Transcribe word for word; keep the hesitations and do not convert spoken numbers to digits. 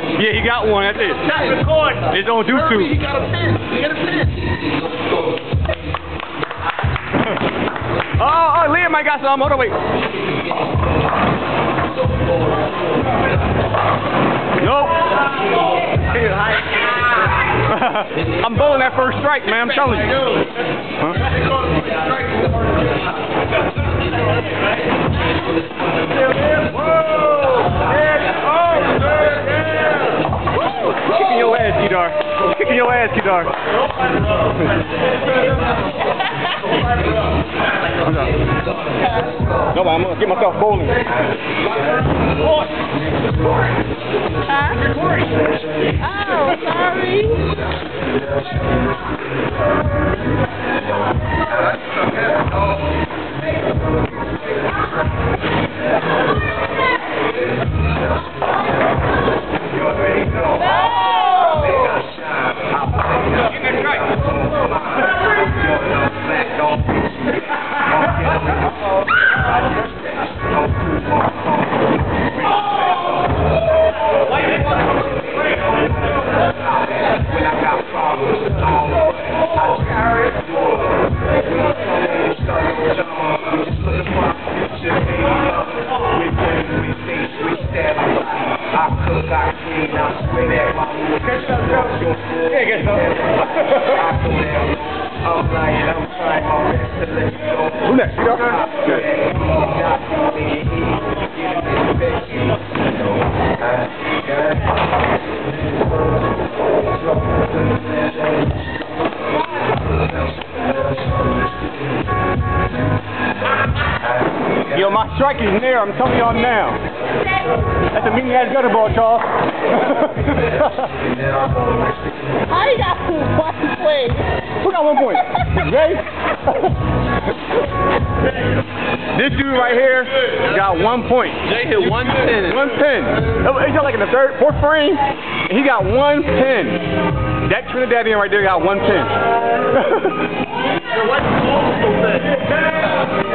Yeah, he got one. That's it. That's recording. It's on YouTube. He got a pin. He got a pin. Oh, oh, Liam, I got some. Hold on, wait. Nope. I'm bowling that first strike, man. I'm telling you. Huh? Kicking your ass, Kedar. Kicking your ass, Kedar. No, I'm gonna get myself bowling. Huh? Oh, sorry. Who next? You know? Yo, my strike is near. I'm telling y'all now. That's a meaning ass gutter ball, Charles. How you got one point? Who got one point? Ray? This dude right here got one point. Jay hit one pin. One pin. He's like in the third, fourth frame. And he got one pin. That Trinidadian right there got one pin.